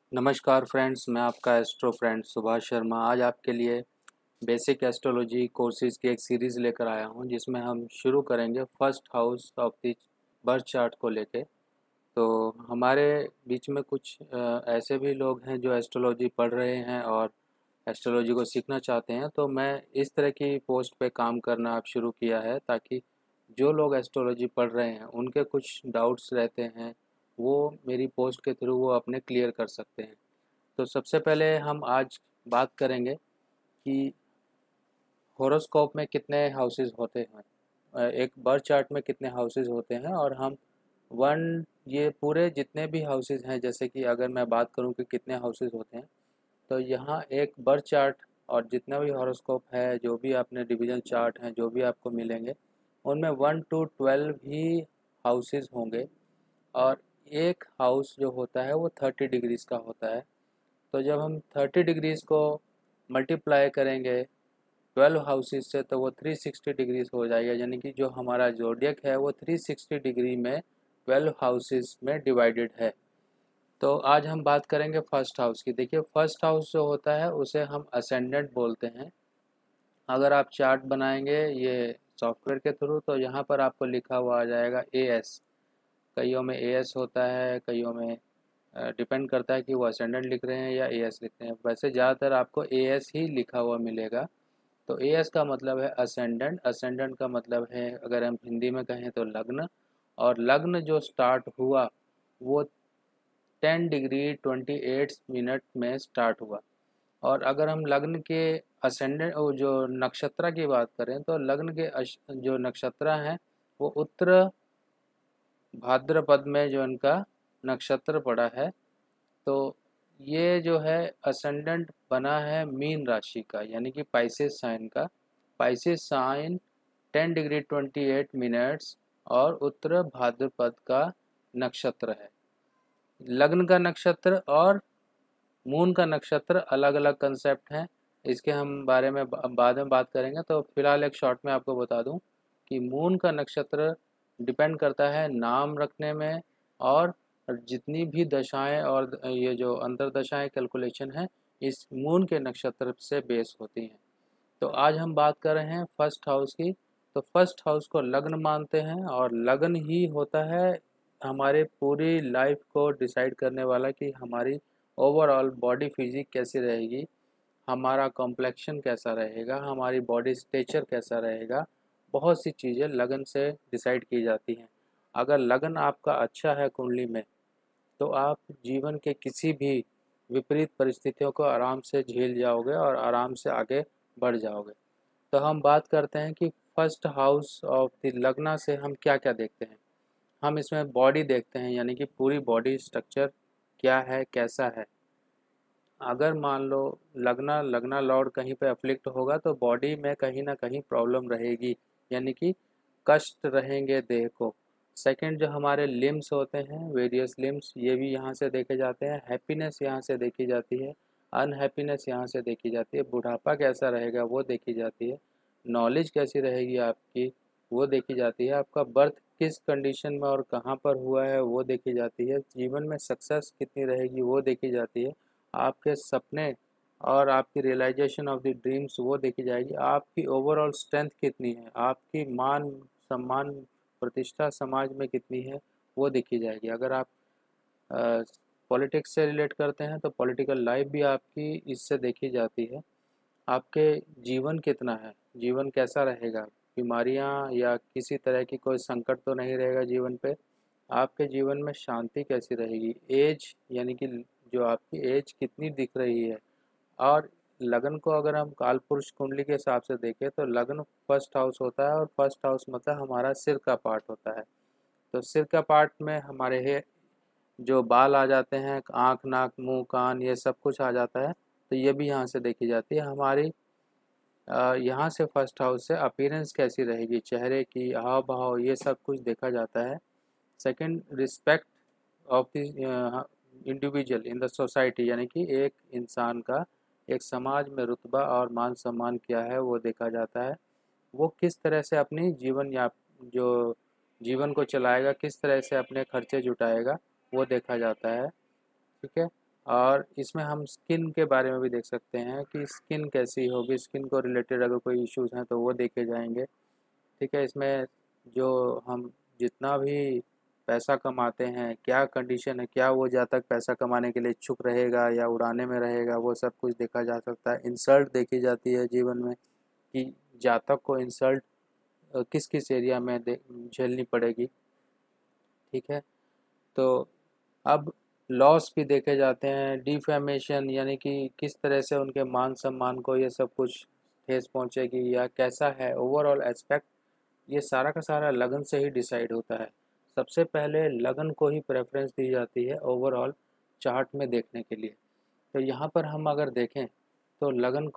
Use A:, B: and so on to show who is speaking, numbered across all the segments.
A: नमस्कार फ्रेंड्स, मैं आपका एस्ट्रो फ्रेंड सुभाष शर्मा आज आपके लिए बेसिक एस्ट्रोलॉजी कोर्सेज़ की एक सीरीज़ लेकर आया हूं, जिसमें हम शुरू करेंगे first house of the birth chart को लेके। तो हमारे बीच में कुछ ऐसे भी लोग हैं जो एस्ट्रोलॉजी पढ़ रहे हैं और एस्ट्रोलॉजी को सीखना चाहते हैं। तो मैं इस तरह की पोस्ट पे काम करना अब शुरू किया है, ताकि जो लोग एस्ट्रोलॉजी पढ़ रहे हैं उनके कुछ डाउट्स रहते हैं, वो मेरी पोस्ट के थ्रू वो अपने क्लियर कर सकते हैं। तो सबसे पहले हम आज बात करेंगे कि होरोस्कोप में कितने हाउसेस होते हैं, एक बर्थ चार्ट में कितने हाउसेस होते हैं। और हम वन ये पूरे जितने भी हाउसेस हैं, जैसे कि अगर मैं बात करूं कि कितने हाउसेस होते हैं, तो यहाँ एक बर्थ चार्ट और जितना भी हॉरोस्कोप है, जो भी आपने डिवीजन चार्ट हैं जो भी आपको मिलेंगे, उनमें 1 to 12 ही हाउसेस होंगे। और एक हाउस जो होता है वो 30 डिग्रीज का होता है। तो जब हम 30 डिग्रीज को मल्टीप्लाई करेंगे 12 हाउसेस से, तो वो 360 डिग्रीज हो जाएगा। यानी कि जो हमारा जोडियक है वो 360 डिग्री में 12 हाउसेस में डिवाइडेड है। तो आज हम बात करेंगे फर्स्ट हाउस की। देखिए, फर्स्ट हाउस जो होता है उसे हम असेंडेंट बोलते हैं। अगर आप चार्ट बनाएंगे ये सॉफ्टवेयर के थ्रू, तो यहाँ पर आपको लिखा हुआ आ जाएगा एएस। कईयों में एएस होता है, कईयों में डिपेंड करता है कि वो असेंडेंट लिख रहे हैं या एएस लिख रहे हैं। वैसे ज़्यादातर आपको एएस ही लिखा हुआ मिलेगा। तो एएस का मतलब है असेंडेंट, असेंडेंट का मतलब है, अगर हम हिंदी में कहें तो लग्न। और लग्न जो स्टार्ट हुआ वो 10 डिग्री 28 मिनट में स्टार्ट हुआ। और अगर हम लग्न के असेंडेंट जो नक्षत्र की बात करें, तो लग्न के जो नक्षत्र हैं वो उत्तर भाद्रपद में जो इनका नक्षत्र पड़ा है। तो ये जो है असेंडेंट बना है मीन राशि का, यानी कि पाइसेस साइन का। पाइसेस साइन 10 डिग्री 28 मिनट्स और उत्तर भाद्रपद का नक्षत्र है। लग्न का नक्षत्र और मून का नक्षत्र अलग अलग कंसेप्ट हैं, इसके हम बारे में बाद में बात करेंगे। तो फिलहाल एक शॉर्ट में आपको बता दूं कि मून का नक्षत्र डिपेंड करता है नाम रखने में, और जितनी भी दशाएं और ये जो अंतरदशाएं कैलकुलेशन है, इस मून के नक्षत्र से बेस होती हैं। तो आज हम बात कर रहे हैं फर्स्ट हाउस की। तो फर्स्ट हाउस को लग्न मानते हैं, और लग्न ही होता है हमारे पूरी लाइफ को डिसाइड करने वाला कि हमारी ओवरऑल बॉडी फिजिक कैसी रहेगी, हमारा कॉम्प्लेक्शन कैसा रहेगा, हमारी बॉडी स्ट्रक्चर कैसा रहेगा। बहुत सी चीज़ें लगन से डिसाइड की जाती हैं। अगर लगन आपका अच्छा है कुंडली में, तो आप जीवन के किसी भी विपरीत परिस्थितियों को आराम से झेल जाओगे और आराम से आगे बढ़ जाओगे। तो हम बात करते हैं कि फर्स्ट हाउस ऑफ द लग्ना से हम क्या क्या देखते हैं। हम इसमें बॉडी देखते हैं, यानी कि पूरी बॉडी स्ट्रक्चर क्या है, कैसा है। अगर मान लो लगना लगना लॉर्ड कहीं पे अफ्लिक्ट होगा, तो बॉडी में कहीं ना कहीं प्रॉब्लम रहेगी, यानी कि कष्ट रहेंगे देह को। सेकंड, जो हमारे लिम्स होते हैं, वेरियस लिम्स, ये भी यहाँ से देखे जाते हैं। हैप्पीनेस यहाँ से देखी जाती है, अनहैप्पीनेस यहाँ से देखी जाती है। बुढ़ापा कैसा रहेगा वो देखी जाती है। नॉलेज कैसी रहेगी आपकी वो देखी जाती है। आपका बर्थ किस कंडीशन में और कहाँ पर हुआ है वो देखी जाती है। जीवन में सक्सेस कितनी रहेगी वो देखी जाती है। आपके सपने और आपकी रियलाइजेशन ऑफ द ड्रीम्स वो देखी जाएगी। आपकी ओवरऑल स्ट्रेंथ कितनी है, आपकी मान सम्मान प्रतिष्ठा समाज में कितनी है वो देखी जाएगी। अगर आप पॉलिटिक्स से रिलेट करते हैं, तो पॉलिटिकल लाइफ भी आपकी इससे देखी जाती है। आपके जीवन कितना है, जीवन कैसा रहेगा, बीमारियां या किसी तरह की कोई संकट तो नहीं रहेगा जीवन पे। आपके जीवन में शांति कैसी रहेगी, एज यानी कि जो आपकी एज कितनी दिख रही है। और लगन को अगर हम काल पुरुष कुंडली के हिसाब से देखें, तो लगन फर्स्ट हाउस होता है, और फर्स्ट हाउस मतलब हमारा सिर का पार्ट होता है। तो सिर का पार्ट में हमारे जो बाल आ जाते हैं, आँख नाक मुंह कान ये सब कुछ आ जाता है। तो ये भी यहाँ से देखी जाती है हमारी। यहाँ से फर्स्ट हाउस से अपीयरेंस कैसी रहेगी, चेहरे की हाव भाव ये सब कुछ देखा जाता है। Second, respect of the individual in the society, यानी कि एक इंसान का एक समाज में रुतबा और मान सम्मान क्या है वो देखा जाता है। वो किस तरह से अपनी जीवन या जो जीवन को चलाएगा, किस तरह से अपने खर्चे जुटाएगा वो देखा जाता है। ठीक है। और इसमें हम स्किन के बारे में भी देख सकते हैं कि स्किन कैसी होगी, स्किन को रिलेटेड अगर कोई इश्यूज़ हैं तो वो देखे जाएंगे। ठीक है, इसमें जो हम जितना भी पैसा कमाते हैं, क्या कंडीशन है, क्या वो जातक पैसा कमाने के लिए इच्छुक रहेगा या उड़ाने में रहेगा, वो सब कुछ देखा जा सकता है। इंसल्ट देखी जाती है जीवन में कि जातक को इंसल्ट किस किस एरिया में झेलनी पड़ेगी। ठीक है, तो अब लॉस भी देखे जाते हैं, डिफेमेशन यानी कि किस तरह से उनके मान सम्मान को ये सब कुछ ठेस पहुंचेगी या कैसा है ओवरऑल एस्पेक्ट, ये सारा का सारा लगन से ही डिसाइड होता है। सबसे पहले लगन को ही प्रेफरेंस दी जाती है ओवरऑल चार्ट में देखने के लिए। तो यहाँ पर हम अगर देखें तो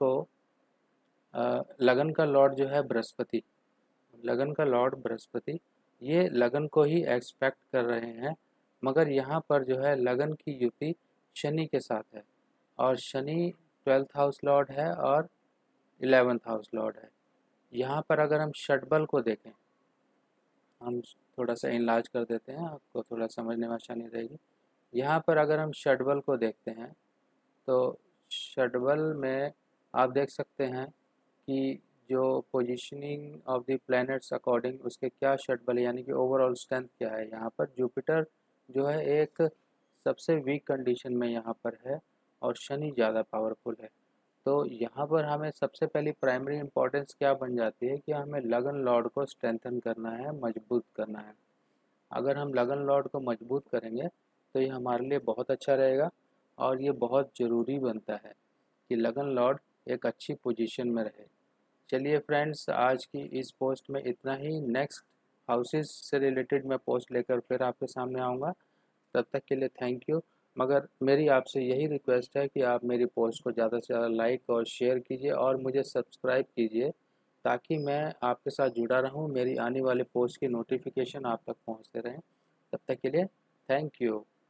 A: लगन का लॉर्ड जो है बृहस्पति, लगन का लॉर्ड बृहस्पति, ये लगन को ही एक्सपेक्ट कर रहे हैं, मगर यहाँ पर जो है लगन की युति शनि के साथ है और शनि 12th हाउस लॉर्ड है और 11th हाउस लॉर्ड है। यहाँ पर अगर हम षटबल को देखें, हम थोड़ा सा इनलार्ज कर देते हैं, आपको थोड़ा समझने में आसानी रहेगी। यहाँ पर अगर हम षटबल को देखते हैं तो षटबल में आप देख सकते हैं कि जो positioning of the planets according उसके क्या षटबल यानी कि ओवरऑल स्ट्रेंथ क्या है। यहाँ पर जुपिटर जो है एक सबसे वीक कंडीशन में यहाँ पर है और शनि ज़्यादा पावरफुल है। तो यहाँ पर हमें सबसे पहली प्राइमरी इम्पोर्टेंस क्या बन जाती है कि हमें लगन लॉर्ड को स्ट्रेंथन करना है, मजबूत करना है। अगर हम लगन लॉर्ड को मजबूत करेंगे तो ये हमारे लिए बहुत अच्छा रहेगा और ये बहुत ज़रूरी बनता है कि लगन लॉर्ड एक अच्छी पोजीशन में रहे। चलिए फ्रेंड्स, आज की इस पोस्ट में इतना ही। नेक्स्ट हाउसेस से रिलेटेड मैं पोस्ट लेकर फिर आपके सामने आऊँगा। तब तक के लिए थैंक यू। मगर मेरी आपसे यही रिक्वेस्ट है कि आप मेरी पोस्ट को ज़्यादा से ज़्यादा लाइक और शेयर कीजिए और मुझे सब्सक्राइब कीजिए ताकि मैं आपके साथ जुड़ा रहूं, मेरी आने वाले पोस्ट की नोटिफिकेशन आप तक पहुंचते रहें। तब तक के लिए थैंक यू।